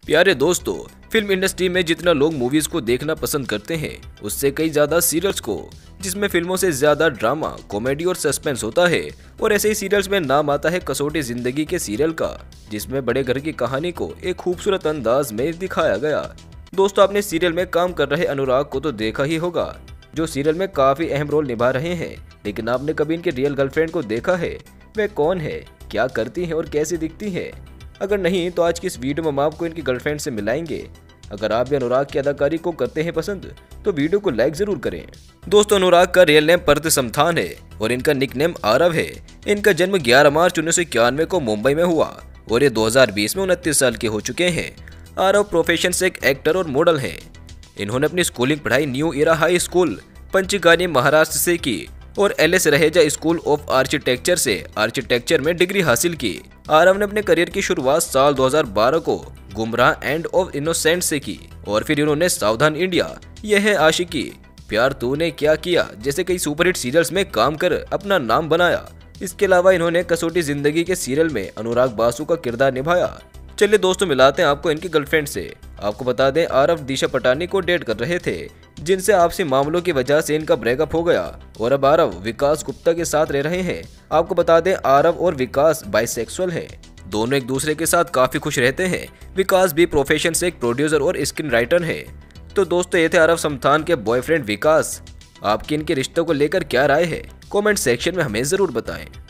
प्यारे दोस्तों, film industry में जितना लोग मूवीज को देखना पसंद करते हैं, उससे कई ज्यादा सीरियल्स को, जिसमें फिल्मों से ज्यादा ड्रामा, कॉमेडी और सस्पेंस होता है। और ऐसे ही सीरियल्स में नाम आता है कसौटी जिंदगी के सीरियल का, जिसमें बड़े घर की कहानी को एक खूबसूरत अंदाज में दिखाया गया। दोस्तों, आपने सीरियल में काम कर रहे अनुराग को तो देखा ही होगा, जो सीरियल में काफी अहम रोल निभा रहे हैं। लेकिन आपने कभी इनके रियल गर्लफ्रेंड को देखा है? वह कौन है, क्या करती है और कैसी दिखती है? अगर नहीं तो आज की इस वीडियो में हम आपको इनकी गर्लफ्रेंड से मिलाएंगे। अगर आप भी अनुराग की अदाकारी को करते हैं पसंद, तो वीडियो को लाइक जरूर करें। दोस्तों, अनुराग का रियल नेम परत समथान है और इनका निकनेम आरव है। इनका जन्म 11 मार्च 1991 को मुंबई में हुआ और ये 2020 में 29 साल के हो चुके हैं। आरव प्रोफेशन से एक एक्टर और मॉडल हैं। इन्होंने अपनी स्कूलिंग पढ़ाई new era high school, Panchgani, Maharashtra से की और L S Raheja school of architecture से आर्किटेक्चर में डिग्री हासिल की। आरव ने अपने करियर की शुरुआत साल 2012 को गुमराह एंड ऑफ इनोसेंट से की और फिर इन्होंने सावधान इंडिया, यह है आशिकी, प्यार तूने क्या किया जैसे कई सुपरहिट सीरियल्स में काम कर अपना नाम बनाया। इसके अलावा इन्होंने कसौटी जिंदगी के सीरियल में अनुराग बासु का किरदार निभाया। चलिए दोस्तों, मिलाते हैं आपको इनकी गर्लफ्रेंड से। आपको बता दें, आरव दिशा पटानी को डेट कर रहे थे, जिनसे आपसी मामलों की वजह से इनका ब्रेकअप हो गया और अब आरव विकास गुप्ता के साथ रह रहे हैं। आपको बता दें, आरव और विकास बाइसेक्सुअल हैं। दोनों एक दूसरे के साथ काफी खुश रहते हैं। विकास भी प्रोफेशन से एक प्रोड्यूसर और स्क्रीन राइटर है। तो दोस्तों, ये थे आरव समथान के बॉयफ्रेंड विकास। आपकी इनके रिश्तों को लेकर क्या राय है? कमेंट सेक्शन में हमें जरूर बताएं।